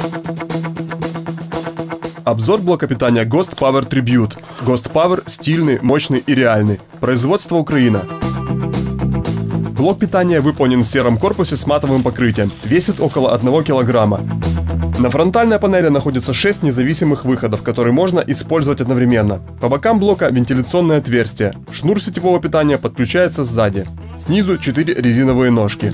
Обзор блока питания Ghost Power Tribute. Ghost Power стильный, мощный и реальный. Производство Украина. Блок питания выполнен в сером корпусе с матовым покрытием. Весит около 1 килограмма. На фронтальной панели находится 6 независимых выходов, которые можно использовать одновременно. По бокам блока вентиляционное отверстие. Шнур сетевого питания подключается сзади. Снизу 4 резиновые ножки.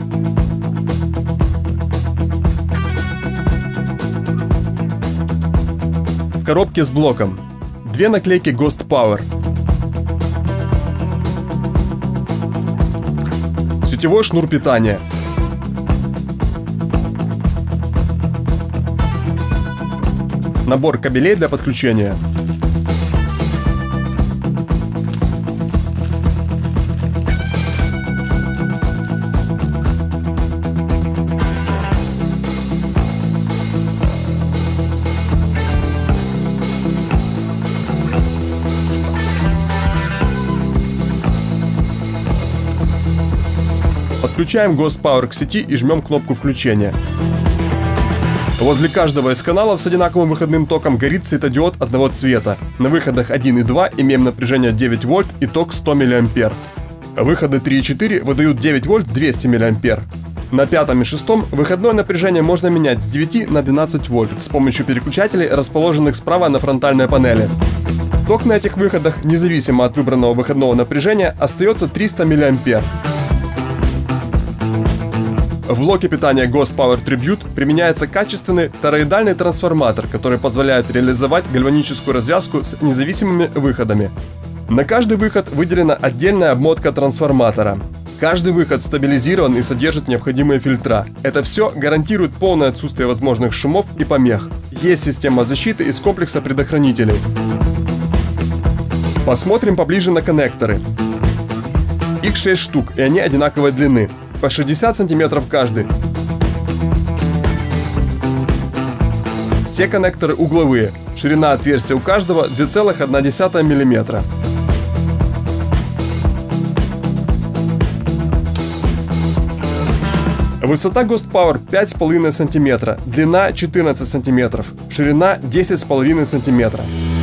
В коробке с блоком 2 наклейки Ghost Power. Сетевой шнур питания. Набор кабелей для подключения. Подключаем Ghost Power к сети и жмем кнопку включения. Возле каждого из каналов с одинаковым выходным током горит светодиод одного цвета. На выходах 1 и 2 имеем напряжение 9 вольт и ток 100 мА. Выходы 3 и 4 выдают 9 вольт 200 мА. На 5 и 6 выходное напряжение можно менять с 9 на 12 вольт с помощью переключателей, расположенных справа на фронтальной панели. Ток на этих выходах, независимо от выбранного выходного напряжения, остается 300 мА. В блоке питания Ghost Power Tribute применяется качественный тороидальный трансформатор, который позволяет реализовать гальваническую развязку с независимыми выходами. На каждый выход выделена отдельная обмотка трансформатора. Каждый выход стабилизирован и содержит необходимые фильтра. Это все гарантирует полное отсутствие возможных шумов и помех. Есть система защиты из комплекса предохранителей. Посмотрим поближе на коннекторы. Их 6 штук, и они одинаковой длины. По 60 см каждый. Все коннекторы угловые. Ширина отверстия у каждого 2,1 мм. Высота Ghost Power 5,5 см, длина 14 см, ширина 10,5 см.